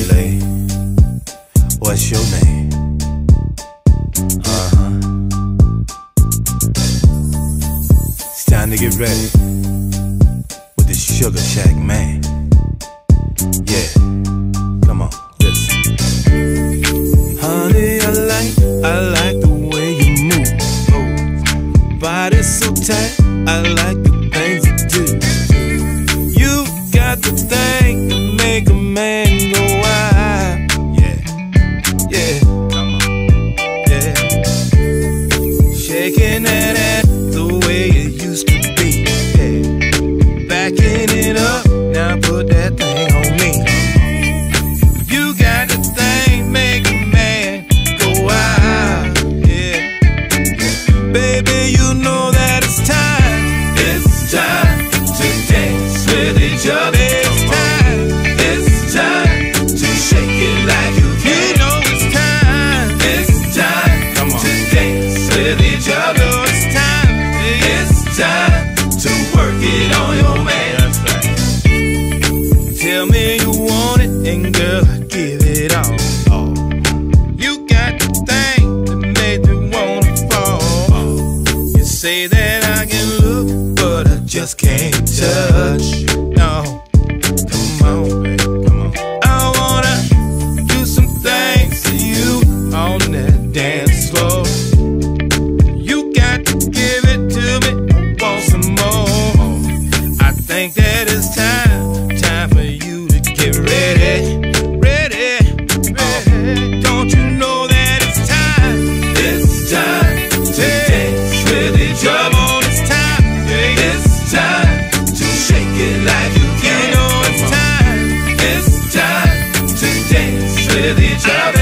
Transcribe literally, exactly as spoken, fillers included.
lady, what's your name? Uh-huh. It's time to get ready with the Sugar Shack man. Yeah, come on, listen. Honey, I like, I like the way you move. Oh, body's so tight, I like the things you do. You got the thing to make a man go wild. Yeah, yeah, come on, yeah. Shaking that ass the way it used to be. Yeah, backing it up, now put that thing on me. You got the thing, make a man go wild. Yeah, baby, you know that it's time. It's time to dance with each other. It's time, it's time to shake it like you can. You know it's time, it's time come on. To dance with each other. It's time, it's time to work it on your man. That's right. Tell me you want it, and girl, give it all. Oh. You got the thing that made me wanna fall. Oh. You say that I can look, but I just can't touch. No, come on, baby, come on. I wanna do some things to you on that dance floor. You got to give it to me, I want some more. I think that it's time, time for you to get ready, ready, ready. Don't you know that it's time? It's time to dance with each other. It's time, it's time to shake it like you can. You know it's time, it's time to dance with each other.